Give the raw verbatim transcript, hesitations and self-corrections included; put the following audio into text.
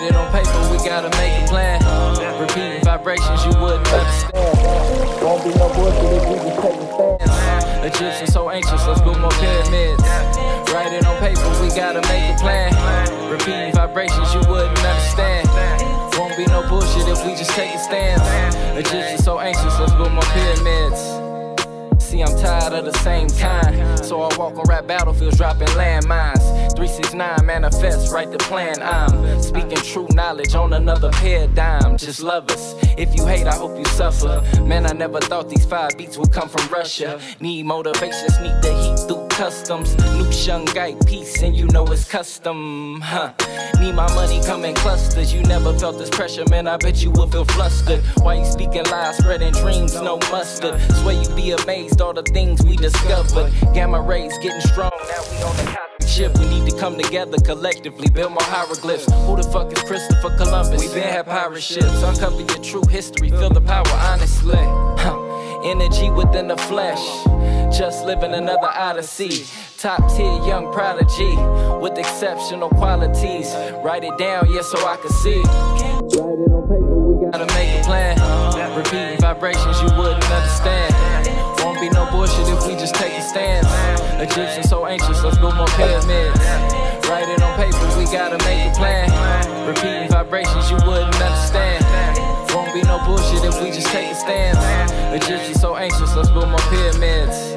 Write it on paper, we gotta make a plan. Repeating vibrations you wouldn't understand. Won't be no bullshit if we just take a stand. Egyptians so anxious, let's build more pyramids. Write it on paper, we gotta make a plan. Repeating vibrations you wouldn't understand. Won't be no bullshit if we just take a stand. Egyptians so anxious, let's build more pyramids. See, I'm tired of the same kind, so I walk on rap battlefields dropping landmines. Three six nine manifest, write the plan. I'm speaking true knowledge on another paradigm. Just love us. If you hate, I hope you suffer. Man, I never thought these five beats would come from Russia. Need motivation, sneak the heat through customs. New Shungite piece, and you know it's custom. Huh? Need my money come in clusters. You never felt this pressure, man. I bet you would feel flustered. Why you speaking lies, spreading dreams, no mustard? Swear you be amazed all the things we discovered. Gamma rays getting strong, now we on the cosmic shift. We need to come together collectively, build more hieroglyphs. Who the fuck is Christopher Columbus? We been had pirate ships. Uncover your true history, feel the power honestly. Huh. Energy within the flesh, just living another odyssey. Top tier young prodigy with exceptional qualities. Write it down, yeah, so I can see. Write it on paper, we gotta make a plan. Repeating vibrations you wouldn't understand. Won't be no bullshit if we just take a stance. Egyptians so anxious, let's build more pyramids. Write it on paper, we gotta make a plan. Repeating vibrations you wouldn't understand. Won't be no bullshit if we just take a stance. Egyptians so anxious, let's build more pyramids.